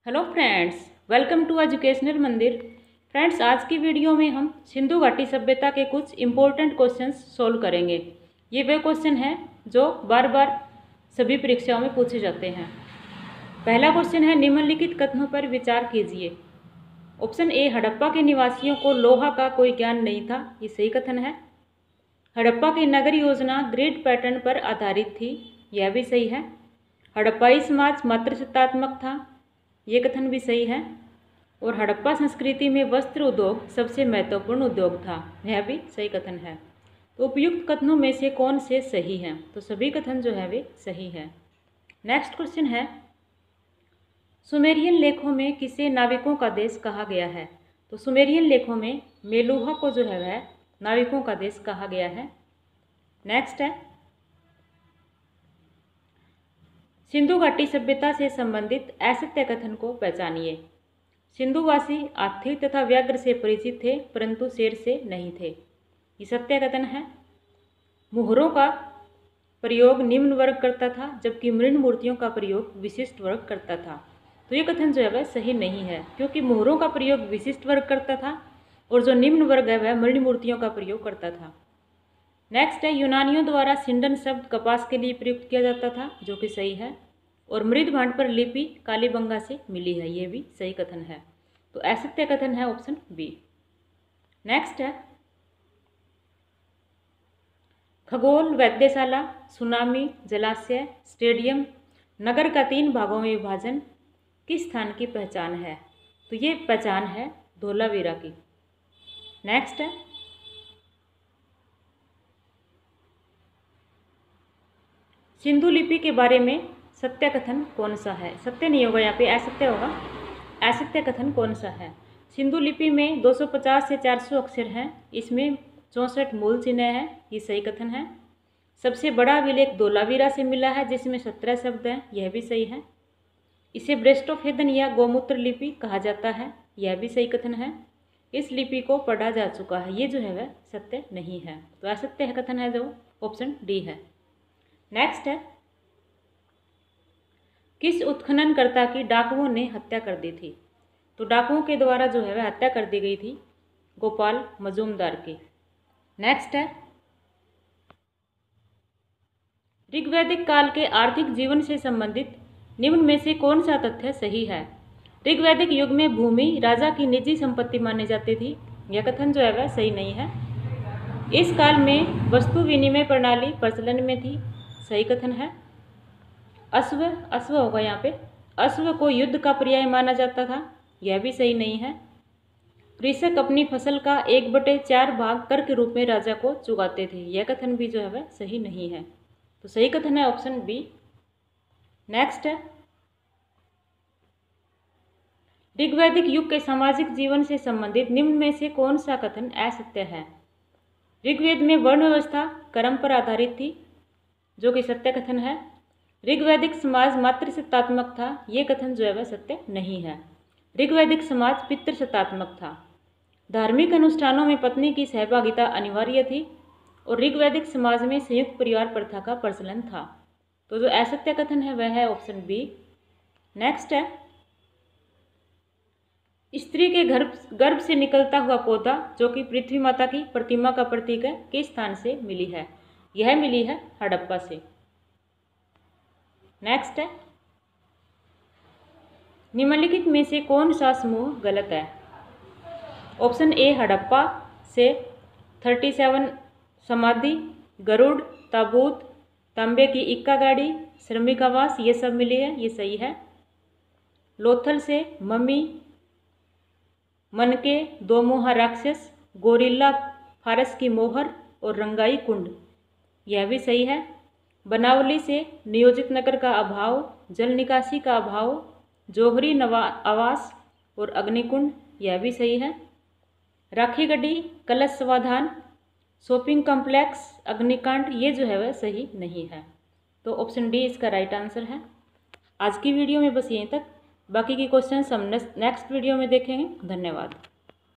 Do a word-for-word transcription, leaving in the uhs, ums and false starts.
Hello friends, welcome to educational Mandir. Friends, आज की video में हम सिंधु घाटी सभ्यता के कुछ इम्पोर्टेंट क्वेश्चंस सोल्व करेंगे। ये वे क्वेश्चन हैं जो बार बार सभी परीक्षाओं में पूछे जाते हैं। पहला क्वेश्चन है, निम्नलिखित कथनों पर विचार कीजिए। ऑप्शन ए, हड़प्पा के निवासियों को लोहा का कोई ज्ञान नहीं था। ये सही कथन है। हड़प्पा की नगर योजना ग्रिड पैटर्न पर आधारित थी। यह भी सही है। हड़प्पाई समाज मातृसत्तात्मक था। ये कथन भी सही है। और हड़प्पा संस्कृति में वस्त्र उद्योग सबसे महत्वपूर्ण उद्योग था। यह भी सही कथन है। तो उपयुक्त कथनों में से कौन से सही हैं? तो सभी कथन जो है वे सही है। नेक्स्ट क्वेश्चन है, सुमेरियन लेखों में किसे नाविकों का देश कहा गया है? तो सुमेरियन लेखों में मेलुहा को जो है वह नाविकों का देश कहा गया है। नेक्स्ट है, सिंधु घाटी सभ्यता से संबंधित असत्य कथन को पहचानिए। सिंधुवासी हाथी तथा व्याघ्र से परिचित थे परंतु शेर से नहीं थे। ये सत्य कथन है। मुहरों का प्रयोग निम्न वर्ग करता था जबकि मृण मूर्तियों का प्रयोग विशिष्ट वर्ग करता था। तो ये कथन जो है वह सही नहीं है, क्योंकि मुहरों का प्रयोग विशिष्ट वर्ग करता था और जो निम्न वर्ग है वह मृण मूर्तियों का प्रयोग करता था। नेक्स्ट है, यूनानियों द्वारा सिंडन शब्द कपास के लिए प्रयुक्त किया जाता था, जो कि सही है। और मृद भांड पर लिपि कालीबंगा से मिली है। ये भी सही कथन है। तो असत्य कथन है ऑप्शन बी। नेक्स्ट है, खगोल, वैद्यशाला, सुनामी, जलाशय, स्टेडियम, नगर का तीन भागों में विभाजन किस स्थान की पहचान है? तो ये पहचान है धोलावीरा की। नेक्स्ट है, सिंधु लिपि के बारे में सत्य कथन कौन सा है? सत्य नहीं होगा, यहाँ पे असत्य होगा। असत्य कथन कौन सा है? सिंधु लिपि में दो सौ पचास से चार सौ अक्षर हैं। इसमें चौंसठ मूल चिन्ह हैं। ये सही कथन है। सबसे बड़ा अभिलेख धोलावीरा से मिला है जिसमें सत्रह शब्द हैं। यह भी सही है। इसे ब्रेस्ट ऑफ हेदन या गोमूत्र लिपि कहा जाता है। यह भी सही कथन है। इस लिपि को पढ़ा जा चुका है। ये जो है वह सत्य नहीं है। तो असत्य कथन है जो ऑप्शन डी है। नेक्स्ट है, किस उत्खननकर्ता की डाकुओं ने हत्या कर दी थी? तो डाकुओं के द्वारा जो है वह हत्या कर दी गई थी गोपाल मजूमदार की। नेक्स्ट है, ऋग्वैदिक काल के आर्थिक जीवन से संबंधित निम्न में से कौन सा तथ्य सही है? ऋग्वैदिक युग में भूमि राजा की निजी संपत्ति मानी जाती थी। यह कथन जो है वह सही नहीं है। इस काल में वस्तु विनिमय प्रणाली प्रचलन में थी। सही कथन है। अश्व अश्व होगा यहाँ पे। अश्व को युद्ध का पर्याय माना जाता था। यह भी सही नहीं है। कृषक अपनी फसल का एक बटे चार भाग कर के रूप में राजा को चुकाते थे। यह कथन भी जो है वह सही नहीं है। तो सही कथन है ऑप्शन बी। नेक्स्ट है, ऋग्वैदिक युग के सामाजिक जीवन से संबंधित निम्न में से कौन सा कथन असत्य है? ऋग्वेद में वर्ण व्यवस्था कर्म पर आधारित थी, जो कि सत्य कथन है। ऋग्वैदिक समाज मातृसत्तात्मक था। ये कथन जो है वह सत्य नहीं है। ऋग्वैदिक समाज पितृसत्तात्मक था। धार्मिक अनुष्ठानों में पत्नी की सहभागिता अनिवार्य थी और ऋग्वैदिक समाज में संयुक्त परिवार प्रथा का प्रचलन था। तो जो असत्य कथन है वह है ऑप्शन बी। नेक्स्ट है, स्त्री के गर्भ गर्भ से निकलता हुआ पौधा जो कि पृथ्वी माता की प्रतिमा का प्रतीक है, किस स्थान से मिली है? यह मिली है हड़प्पा से। नेक्स्ट है, निम्नलिखित में से कौन सा समूह गलत है? ऑप्शन ए, हड़प्पा से सैंतीस समाधि, गरुड़, ताबूत, तांबे की इक्का गाड़ी, श्रमिक आवास, ये सब मिली है। ये सही है। लोथल से मम्मी, मनके, दो मुहा राक्षस, गोरिल्ला, फारस की मोहर और रंगाई कुंड, यह भी सही है। बनावली से नियोजित नगर का अभाव, जल निकासी का अभाव, जोहरी नवा आवास और अग्निकुंड, यह भी सही है। राखी गढ़ी, कलश समाधान, शॉपिंग कॉम्प्लेक्स, अग्निकांड, ये जो है वह सही नहीं है। तो ऑप्शन डी इसका राइट आंसर है। आज की वीडियो में बस यहीं तक। बाकी के क्वेश्चन हम नेक्स्ट वीडियो में देखेंगे। धन्यवाद।